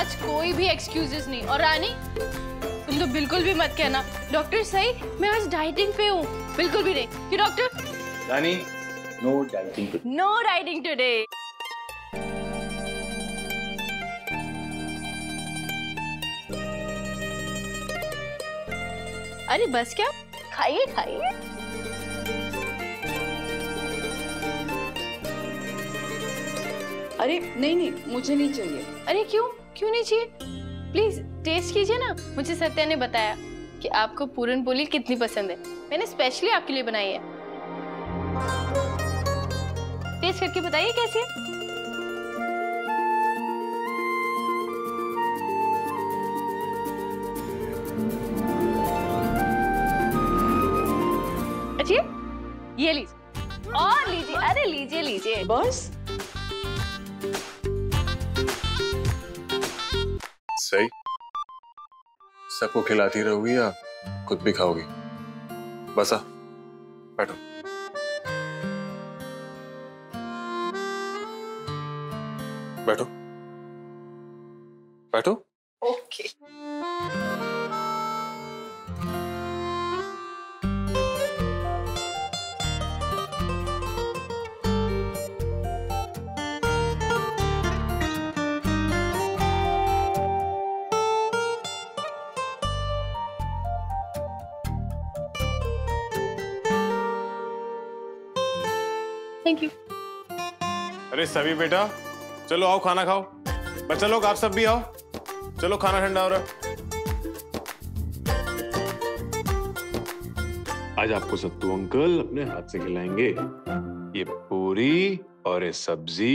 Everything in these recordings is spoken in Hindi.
आज कोई भी एक्सक्यूजेस नहीं। और रानी तुम तो बिल्कुल भी मत कहना डॉक्टर सही मैं आज डाइटिंग पे हूँ, बिल्कुल भी नहीं। क्यों doctor? Rani no dieting today. No dieting today. अरे बस क्या, खाइए खाइए। अरे नहीं नहीं मुझे नहीं चाहिए। अरे क्यों क्यों नहीं चाहिए? प्लीज टेस्ट कीजिए ना। मुझे सत्या ने बताया कि आपको पूरन पोली कितनी पसंद है, मैंने स्पेशली आपके लिए बनाई है। टेस्ट करके बताइए कैसी है। अच्छी है? ये लीजिए और लीजिए। अरे लीजिए लीजिए बस। सही सबको खिलाती रहोगी या खुद भी खाओगी? बस आ बैठो। बैठो बैठो। ओके। Thank you. अरे सभी बेटा चलो आओ खाना खाओ। बच्चा लोग आप सब भी आओ, चलो खाना ठंडा हो रहा है। आज आपको सत्तू अंकल अपने हाथ से खिलाएंगे। ये पूरी और ये सब्जी।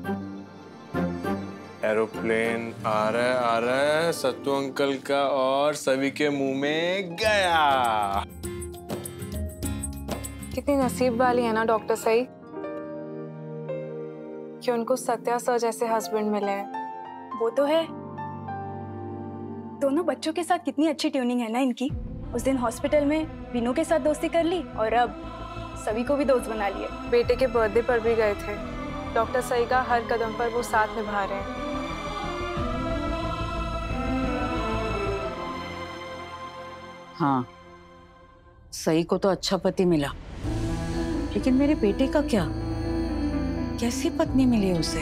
एरोप्लेन आ रहा है सत्तू अंकल का और सभी के मुंह में गया। कितनी नसीब वाली है ना डॉक्टर सही कि उनको सत्या सर जैसे हस्बैंड मिले हैं। वो तो है। दोनों बच्चों के साथ कितनी अच्छी ट्यूनिंग है ना इनकी। उस दिन हॉस्पिटल में वीनू के साथ दोस्ती कर ली और अब सभी को भी दोस्त बना लिए। बेटे के बर्थडे पर भी गए थे। डॉक्टर सही का हर कदम पर वो साथ निभा रहे हैं। हाँ सही को तो अच्छा पति मिला, लेकिन मेरे बेटे का क्या? कैसी पत्नी मिली उसे?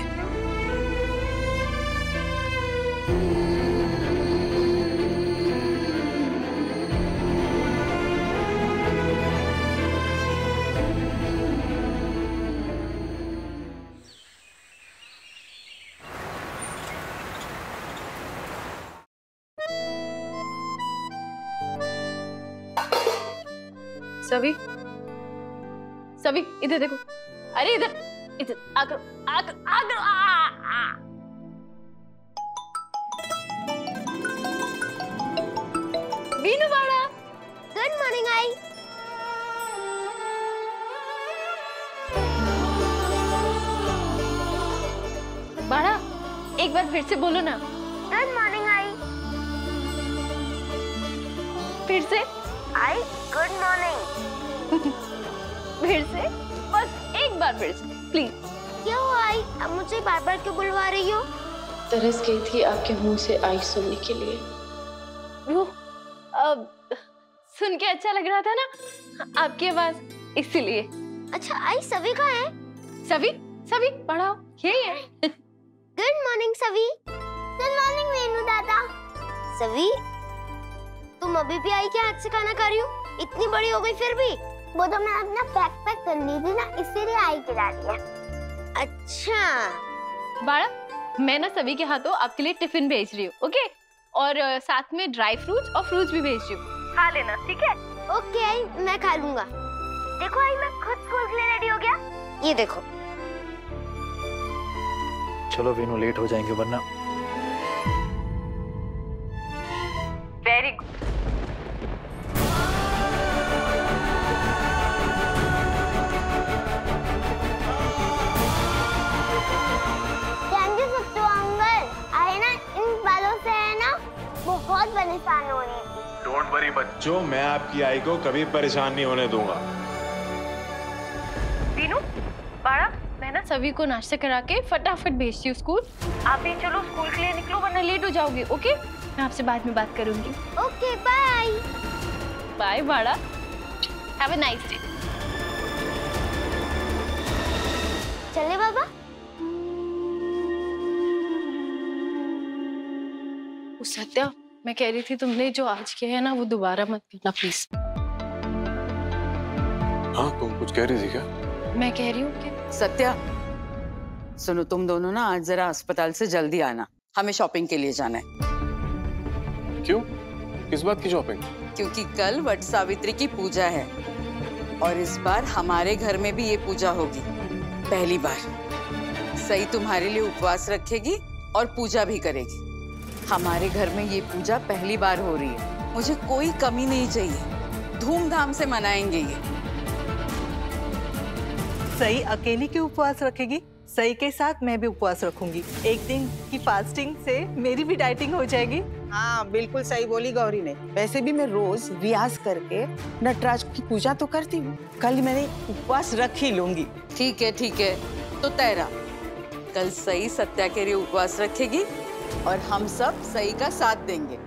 सभी सभी इधर देखो। अरे इधर इधर आकर आकर आकर वीनू बाड़ा। गुड मॉर्निंग आई। बाड़ा एक बार फिर से बोलो ना। गुड मॉर्निंग आई। फिर से आई गुड मॉर्निंग। फिर से बस एक बार फिर से प्लीज। क्या हुआ आई? अब मुझे बार बार क्यों बुलवा रही हो? तरस गई थी आपके मुंह से आई सुनने के लिए। वो अब सुन के अच्छा लग रहा था ना आपकी आवाज, इसीलिए। अच्छा आई सभी कहाँ है? सभी सभी पढ़ाओ यही है। गुड मॉर्निंग सभी। गुड मॉर्निंग वीनू दादा। सभी तुम अभी भी आई के हाथ से खाना खा रही हो? इतनी बड़ी हो गई फिर भी। वो तो मैं अपना बैग पैक कर ली थी ना, इसीलिए आई खिला दिया। अच्छा बाड़ा मैं ना सभी के हाथों आपके लिए टिफिन भेज रही हूँ, ओके? और साथ में ड्राई फ्रूट्स और फ्रूट्स भी भेज रही हूँ, खा लेना ठीक है? ओके आई मैं खा लूंगा। देखो आई मैं खुद स्कूल के लिए रेडी हो गया। ये देखो। चलो वीनू लेट हो जाएंगे वरना। Very good. Thank you Sattu uncle. आई ना इन बालों से है ना बहुत परेशान हो रही थी। डोंट वरी बच्चों, मैं आपकी आई को कभी परेशान नहीं होने दूंगा। वीनू बाड़ा मैं ना सभी को नाश्ता करा के फटाफट भेजती हूँ स्कूल। आप भी चलो स्कूल के लिए निकलो वरना लेट हो जाओगे। ओके, मैं आपसे बाद में बात करूंगी। Okay bye. बाय बाड़ा, हैव अ नाइस डे। चले बाबा। सत्या, मैं कह रही थी तुमने जो आज किया है ना वो दोबारा मत करना प्लीज। हाँ, तुम कुछ कह रही थी क्या? मैं कह रही हूँ कि सत्या, सुनो तुम दोनों ना आज जरा अस्पताल से जल्दी आना, हमें शॉपिंग के लिए जाना है। क्यों? किस बात की शॉपिंग? क्योंकि कल वट सावित्री की पूजा है और इस बार हमारे घर में भी ये पूजा होगी, पहली बार। सही तुम्हारे लिए उपवास रखेगी और पूजा भी करेगी। हमारे घर में ये पूजा पहली बार हो रही है, मुझे कोई कमी नहीं चाहिए, धूमधाम से मनाएंगे ये। सही अकेली क्यों उपवास रखेगी? सही के साथ मैं भी उपवास रखूंगी। एक दिन की फास्टिंग से मेरी भी डाइटिंग हो जाएगी। हाँ, बिल्कुल सही बोली गौरी ने। वैसे भी मैं रोज रियाज करके नटराज की पूजा तो करती हूँ, कल मैंने उपवास रख ही लूंगी। ठीक है, तो तेरा कल सही सत्या के लिए उपवास रखेगी और हम सब सही का साथ देंगे।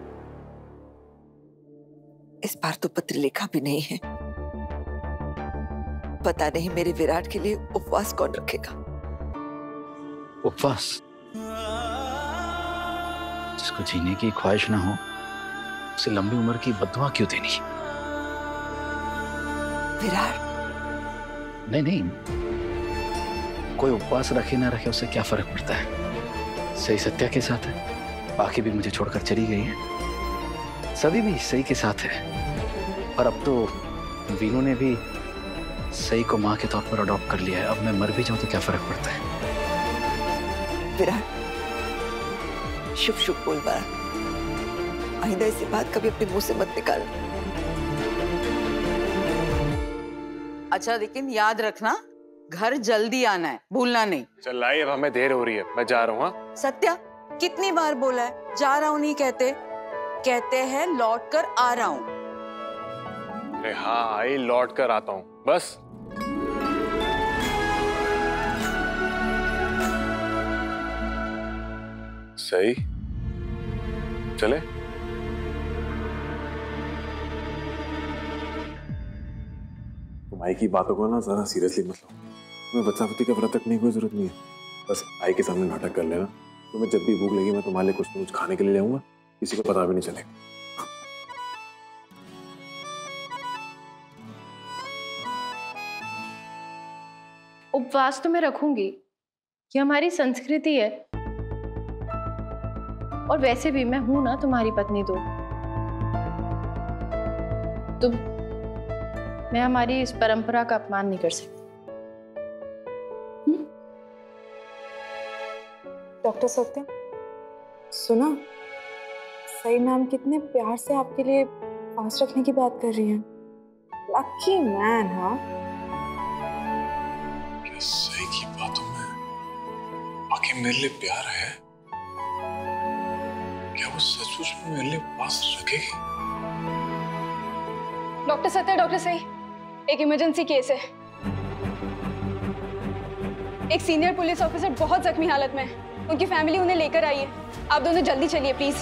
इस बार तो पत्र लिखा भी नहीं है, पता नहीं मेरे विराट के लिए उपवास कौन रखेगा। उपवास? जिसको जीने की ख्वाहिश ना हो उसे लंबी उम्र की बद्दुआ क्यों देनी? विराट? नहीं, कोई उपवास रखे ना रखे उससे क्या फर्क पड़ता है। सही सत्या के साथ है, बाकी भी मुझे छोड़कर चली गई है, सभी भी सही के साथ है। और अब तो वीनू ने भी सही को माँ के तौर पर अडॉप्ट कर लिया है। अब मैं मर भी जाऊं तो क्या फर्क पड़ता है। विराट, शुभ शुभ बोल बार, आइंदा ऐसी बात कभी अपने मुंह से मत निकाल। अच्छा, लेकिन याद रखना घर जल्दी आना है, भूलना नहीं। चल लाई, अब हमें देर हो रही है, मैं जा रहा हूँ। हाँ सत्या, कितनी बार बोला है जा रहा हूँ नहीं कहते, कहते हैं लौट कर आ रहा हूँ। अरे हाँ, आई लौट कर आता हूँ बस। सही, चले। तुम आई की बातों को ना ज्यादा सीरियसली मत लो। तुम्हें वत्सावती का व्रत रखने की कोई जरूरत नहीं है, बस आई के सामने नाटक कर लेना। तुम्हें जब भी भूख लगी मैं तुम्हारे लिए कुछ न कुछ खाने के लिए ले आऊंगा, किसी को पता भी नहीं चलेगा। उपवास तो मैं रखूंगी, ये हमारी संस्कृति है। और वैसे भी मैं हूं ना तुम्हारी पत्नी, तो मैं हमारी इस परंपरा का अपमान नहीं कर सकती। डॉक्टर सत्या, सुना, सही मैम कितने प्यार से आपके लिए फास्ट रखने की बात कर रही हैं। Lucky man. हाँ, सही की बातों में आखिर मेरे लिए प्यार है? क्या वो सचमुच में मेरे लिए उपवास रखेगी? डॉक्टर सत्या, डॉक्टर सही, एक इमरजेंसी केस है। एक सीनियर पुलिस ऑफिसर बहुत जख्मी हालत में है, उनकी फैमिली उन्हें लेकर आई है। आप दोनों जल्दी चलिए प्लीज।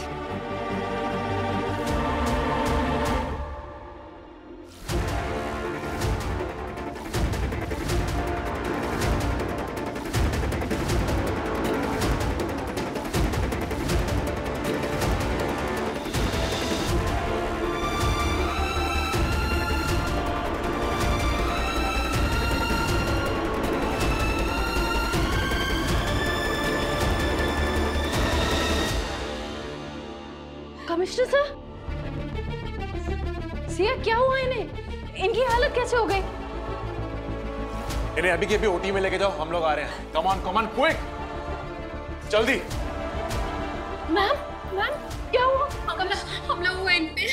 कमिश्नर सर, सिया क्या हुआ इन्हें? इनकी हालत कैसे हो गई? इन्हें अभी के अभी ओटी में लेके जाओ, हम लोग आ रहे हैं। कम ऑन क्विक, जल्दी। मैम, क्या हुआ? हमला हुआ इन पे।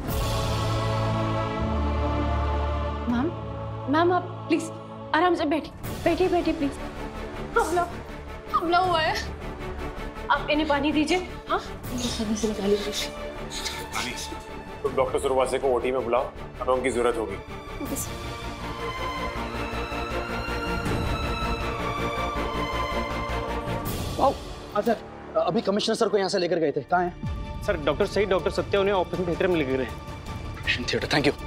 मैम आप प्लीज आराम से बैठिए प्लीज। हमला हुआ है, आप इन्हें पानी दीजिए। हाँ, से निकालिए। तुम डॉक्टर सुरवासे को ओटी में बुलाओ, हमें उनकी जरूरत होगी। सर अभी कमिश्नर सर को यहाँ से लेकर गए थे, कहाँ हैं? सर डॉक्टर सही डॉक्टर सत्य उन्हें ऑपरेशन थिएटर में लेकर गए। Operation theatre, thank you.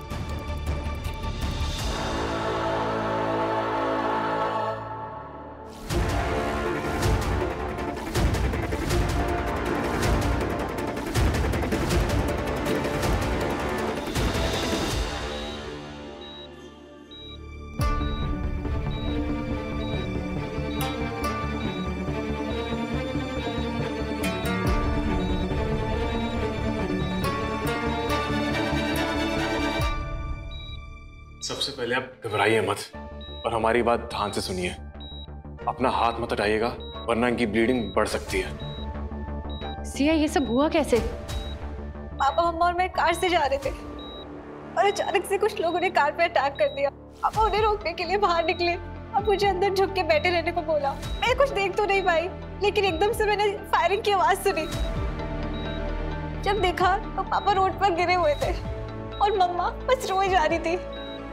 सबसे पहले आप घबराइए मत और हमारी बात ध्यान से सुनिए। अपना हाथ मत हटाइएगा वरना इनकी ब्लीडिंग बढ़ सकती है। सिया ये सब हुआ कैसे? पापा, मम्मा और मैं कार से जा रहे थे और अचानक से कुछ लोगों ने कार पे अटैक कर दिया। पापा उन्हें रोकने के लिए बाहर निकले और मुझे अंदर झुक के बैठे रहने को बोला। मैं कुछ देख तो नहीं पाई, लेकिन एकदम से मैंने फायरिंग की आवाज सुनी। जब देखा तो पापा रोड पर गिरे हुए थे और मम्मा बस रोए जा रही थी।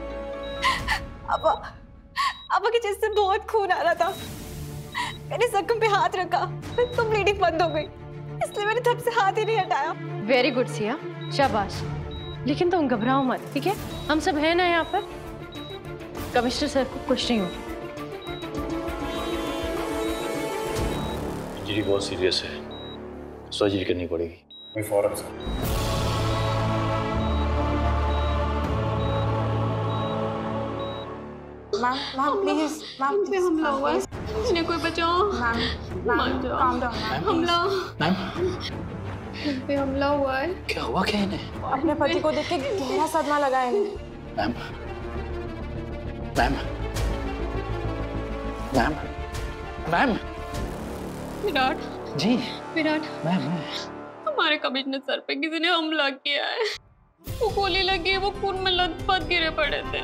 पापा के चेस्ट से बहुत खून आ रहा था। मैंने जख्म पे हाथ रखा तो ब्लीडिंग बंद हो गई, इसलिए मैंने तब से हाथ ही नहीं हटाया। वेरी गुड सिया, शाबाश। लेकिन तुम घबराओ मत, ठीक है? हम सब हैं ना यहाँ पर। कमिश्नर सर को कुछ नहीं होगा। इंजरी बहुत सीरियस है, सर्जरी करनी पड़ेगी। मैं फौरन सर। मैम प्लीज, मैम पे हमला हुआ है, इन्हें कोई बचाओ। Ma'am calm down. हमला, मैम पे हमला हुआ है। क्या हुआ क्या इन्हें? अपने पति को देख के गहरा सदमा लगा है इन्हें। Ma'am ma'am ma'am ma'am Virat ji Virat, ma'am हमारे कमिश्नर सर पे किसी ने हमला किया है। वो गोली लगी है, वो खून में लथपथ गिरे पड़े थे।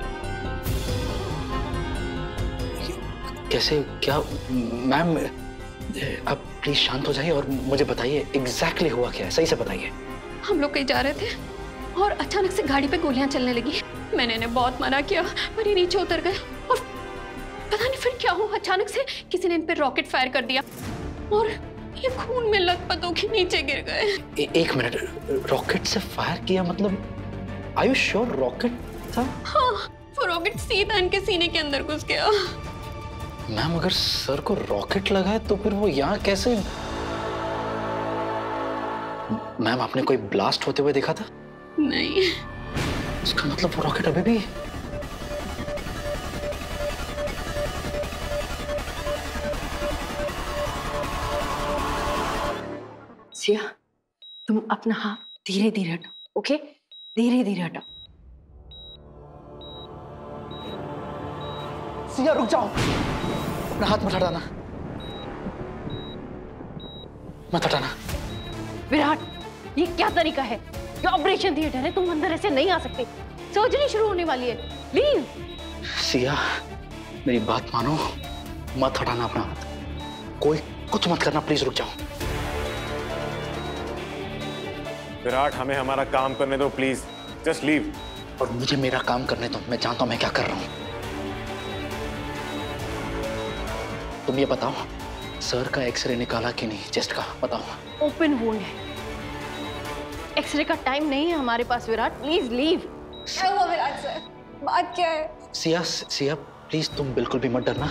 कैसे, क्या? मैम आप प्लीज शांत हो जाइए और मुझे बताइए एग्जैक्टली हुआ क्या है, सही से बताइए। हम लोग कहीं जा रहे थे और अचानक से गाड़ी पे गोलियां चलने लगी। मैंने इन्हें बहुत मना किया पर ये नीचे उतर गए और पता नहीं फिर क्या हुआ, अचानक से किसी ने इन पे रॉकेट फायर कर दिया और ये खून में लथपथ होकर नीचे गिर गए। एक मिनट, रॉकेट से फायर किया मतलब? आर यू श्योर रॉकेट था? हाँ, वो रॉकेट सीधा इनके सीने के अंदर घुस गया। मैम अगर सर को रॉकेट लगा है तो फिर वो यहाँ कैसे? मैम आपने कोई ब्लास्ट होते हुए देखा था? नहीं। इसका मतलब वो रॉकेट अभी भी? सिया, तुम अपना हाथ धीरे धीरे हटाओ, ओके? धीरे धीरे हटाओ। सिया रुक जाओ, अपना हाथ मत हटाना, मत हटाना। विराट, ये क्या तरीका है? ये ऑपरेशन थिएटर है, तुम अंदर ऐसे नहीं आ सकते। सर्जरी शुरू होने वाली है, लीव। सिया मेरी बात मानो, मत हटाना अपना हाथ, कोई कुछ मत करना, प्लीज रुक जाओ। विराट हमें हमारा काम करने दो प्लीज, जस्ट लीव। और मुझे मेरा काम करने दो, मैं जानता हूं मैं क्या कर रहा हूं। तुम ये बताओ सर का एक्सरे निकाला कि नहीं, चेस्ट का बताओ। ओपन वुंड है, एक्सरे का टाइम नहीं है हमारे पास। Virat please leave. क्या हुआ विराट सर, बात क्या है? सिया सिया प्लीज तुम बिल्कुल भी मत डरना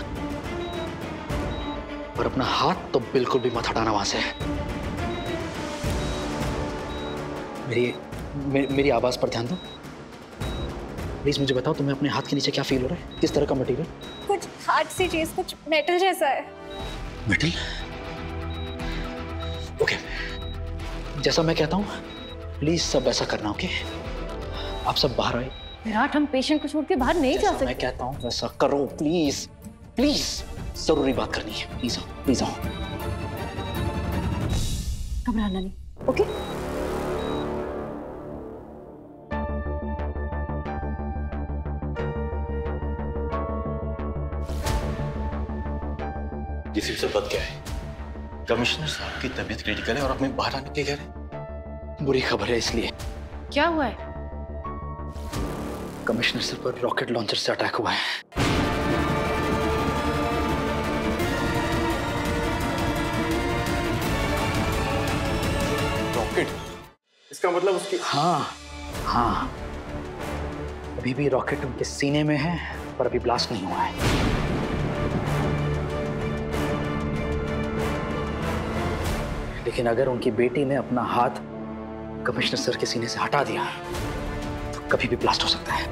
और अपना हाथ तो बिल्कुल भी मत हटाना वहां से। मेरी आवाज पर ध्यान दो प्लीज। मुझे बताओ तुम्हें अपने हाथ के नीचे क्या फील हो रहा है, किस तरह का मटेरियल? कुछ हार्ड सी चीज, कुछ मेटल जैसा है। मेटल? ओके, जैसा मैं कहता हूँ प्लीज सब ऐसा करना, ओके? आप सब बाहर आए। विराट, हम पेशेंट को छोड़ के बाहर नहीं जा सकते। मैं कहता हूँ वैसा करो प्लीज, प्लीज जरूरी बात करनी है, प्लीज आओ, प्लीज आओ। घबराना नहीं, ओके? ये सिलसिला क्या है? कमिश्नर साहब की तबीयत क्रिटिकल है और हमें बाहर आने के लिए कह रहे। बुरी खबर है इसलिए। क्या हुआ है? कमिश्नर सर पर रॉकेट लॉन्चर से अटैक हुआ है। रॉकेट, इसका मतलब उसकी... हाँ हाँ, अभी भी रॉकेट उनके सीने में है पर अभी ब्लास्ट नहीं हुआ है। लेकिन अगर उनकी बेटी ने अपना हाथ कमिश्नर सर के सीने से हटा दिया तो कभी भी ब्लास्ट हो सकता है।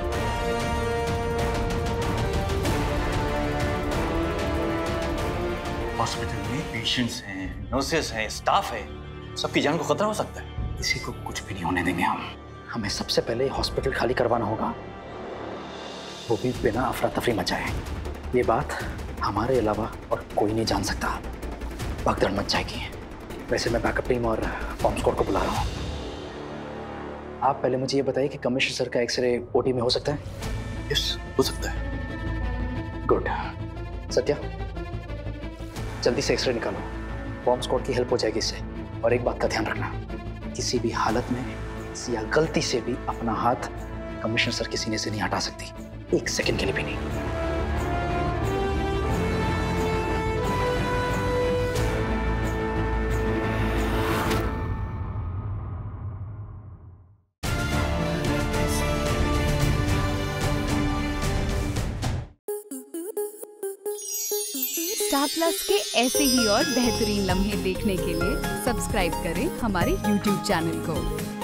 हॉस्पिटल में पेशेंट्स हैं, नर्सेस हैं, स्टाफ है, सबकी जान को खतरा हो सकता है। किसी को कुछ भी नहीं होने देंगे हम। हमें सबसे पहले हॉस्पिटल खाली करवाना होगा, वो भी बिना अफरा तफरी मचाए। ये बात हमारे अलावा और कोई नहीं जान सकता। भगदड़ मच जाएगी। वैसे मैं बैकअप टीम और बॉम्ब स्क्वाड को बुला रहा हूँ। आप पहले मुझे ये बताइए कि कमिश्नर सर का एक्सरे ओटी में हो सकता है? यस, हो सकता है। गुड। सत्या, जल्दी से एक्सरे निकालो। बॉम्ब स्क्वाड की हेल्प हो जाएगी इससे। और एक बात का ध्यान रखना, किसी भी हालत में या गलती से भी अपना हाथ कमिश्नर सर के सीने से नहीं हटा सकती, एक सेकंड के लिए भी नहीं। स्टार प्लस के ऐसे ही और बेहतरीन लम्हे देखने के लिए सब्सक्राइब करें हमारे YouTube चैनल को।